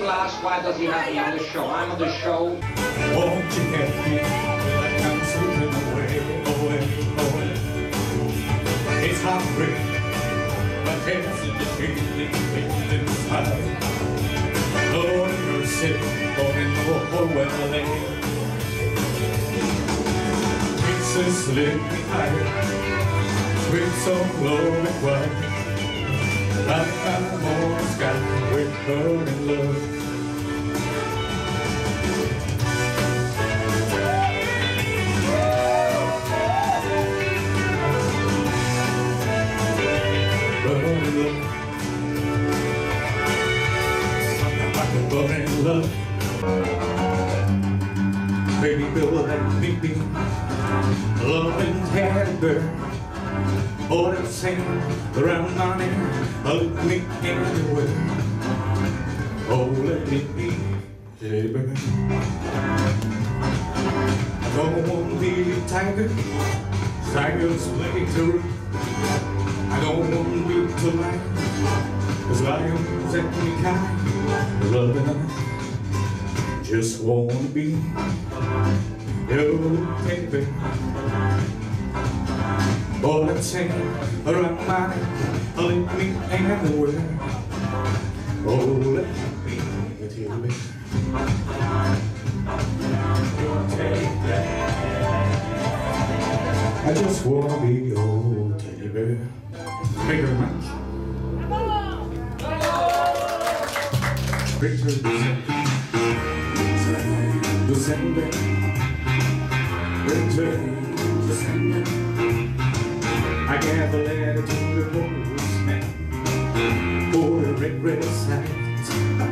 glass, why does he have me on the show? I'm on the show. Won't you help me? Like I'm slipping away, away, away. It's heartbreak, my head's in the feeling inside. Lord mercy, Lord know where they Princess living higher, with some love and quiet. Like I'm on the sky with her in love. Burning love, baby, will let me be. Love and tender, all the same. Around my name, let me anywhere. Oh, let me be, baby. I don't want to be a tiger, tigers play through. I don't want to be too lion, 'cause lions act me kind. Loving I just wanna be your baby. All the same around my neck, let me anywhere. Oh, let me be with you, baby. I just wanna be your teddy bear. Thank you very much. Return December, December. I gave a letter to the postman for the red sight.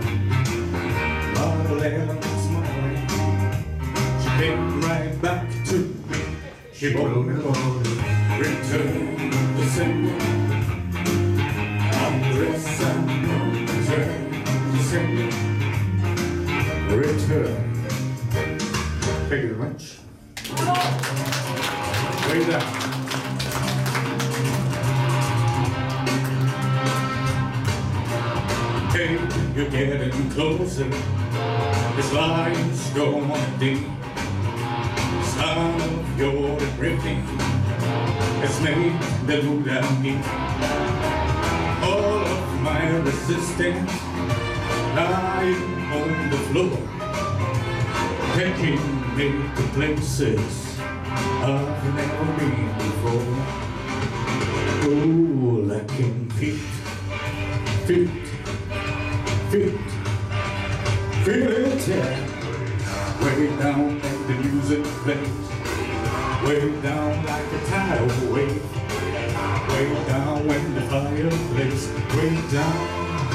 On 11 this morning, she came right back to me. She wrote me on return December. I'm dressed and return December. Return. Thank you very much. Way down. Hey, you're getting closer. This line's going deep. Sound of your drifting has made the mood I need. All of my resistance lying on the floor, taking me to places I've never been before. Oh, lacking feet, feel it, yeah. Way down and the music plays, way down like a tidal wave, way down when the fire blazes, way down.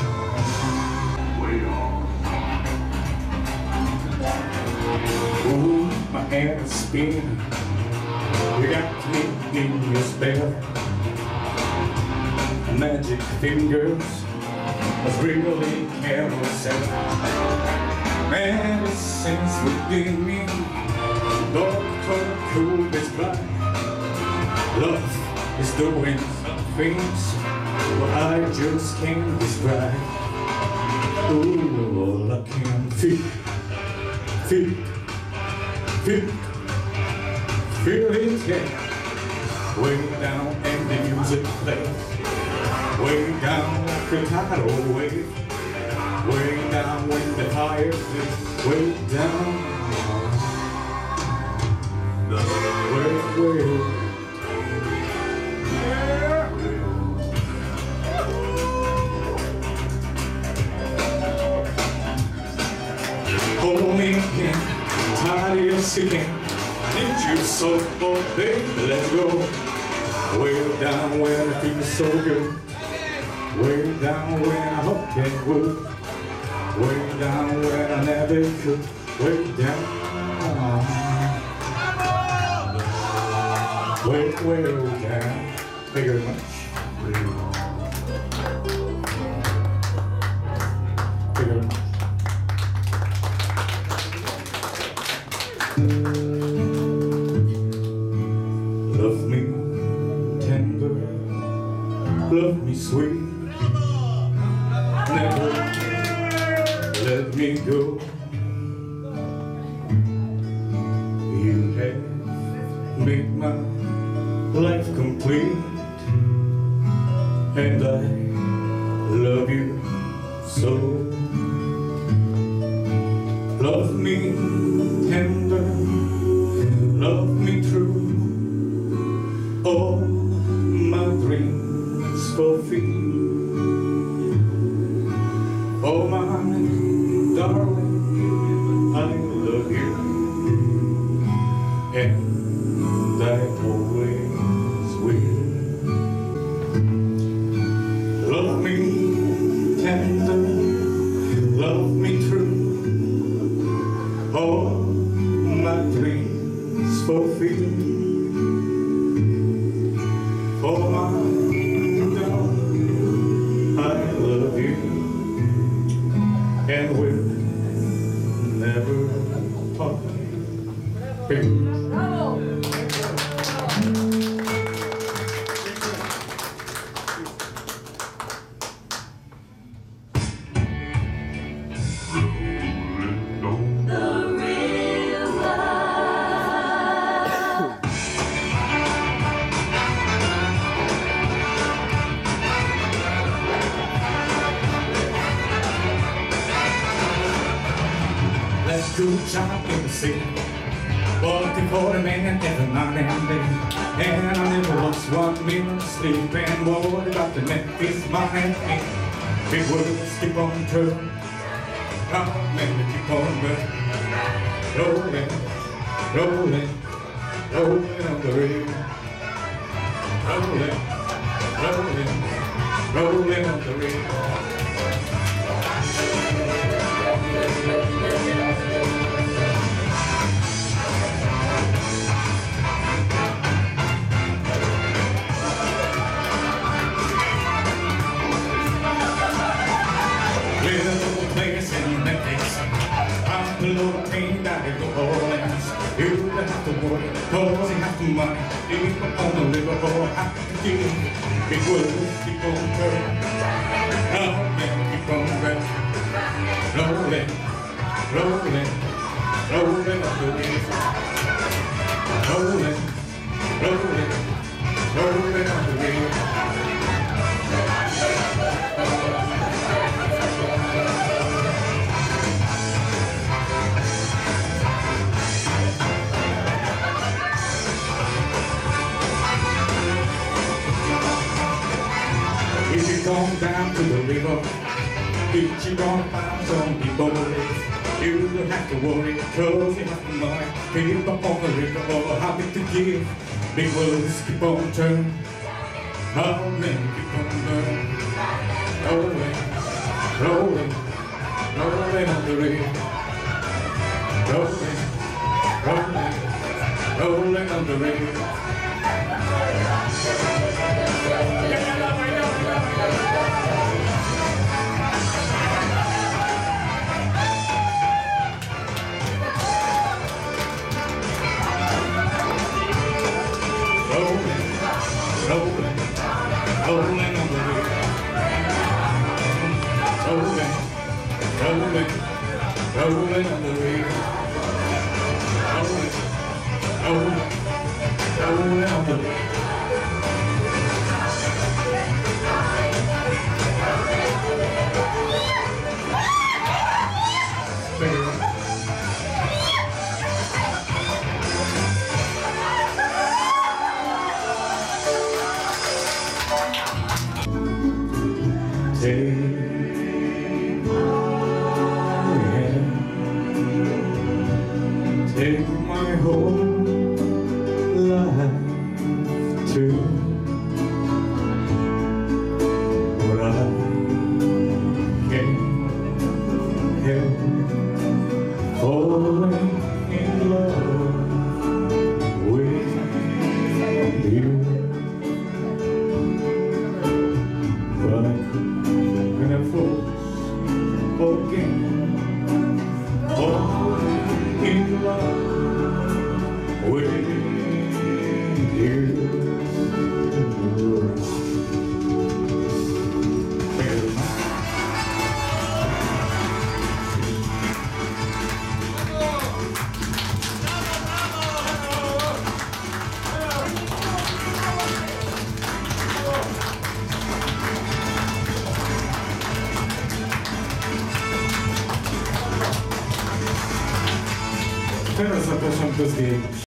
Ooh, my head is spinning. You got me in your spell. Magic fingers was really carousel. Medicines within me, doctor could describe. Love is doing some things what I just can't describe. Ooh, all I can feel it, yeah. Way down and the music plays, way down like a tidal wave, way down when the fire plays, way down, way. Hold me again, tired of your singing. Need you so, oh baby, let's go. Way down where I feel so good, way down when I hope it would, way down where I never could, way down, way down. Thank you very much. Thank you very much. Love me tender, love me sweet, never let me go. You have made my life complete, and I love you so. Love me tender, love me true, all my dreams fulfill. Oh my darling, I love you, and I always will. Love me tender, love me true, all my dreams fulfill. Oh my darling, I love you, and we'll never part. Bravo! Let's go jump in the sea, working for the man every night and day. And I never lost 1 minute sleep, and worried about the next money. Big words keep on turning, our men keep on burning. Rolling, rolling, rolling on the river. Rolling, rolling, rolling on the river. Little place in Memphis, I'm the little pain that in New Orleans. You don't have to worry, cause you have the money. Deep up on the river, or have to give. Big words keep on turning, our men keep on running. Rolling, rolling, rolling up the river. Rolling, rolling, rolling up the river. If you come down to the river, if you gonna find some people, you don't have to worry, cause you have the money. Keep up on the river, or happy to give. Big words keep on turning, how many keep on burning. Rolling, rolling, rolling on the river. Rolling, rolling, rolling on the river. Rolling, rolling, rolling on the river. Rolling, rolling, rolling on the river. Rolling, rolling, rolling on the river. Take my hand, take my whole life teraz zapraszam do zdjęć.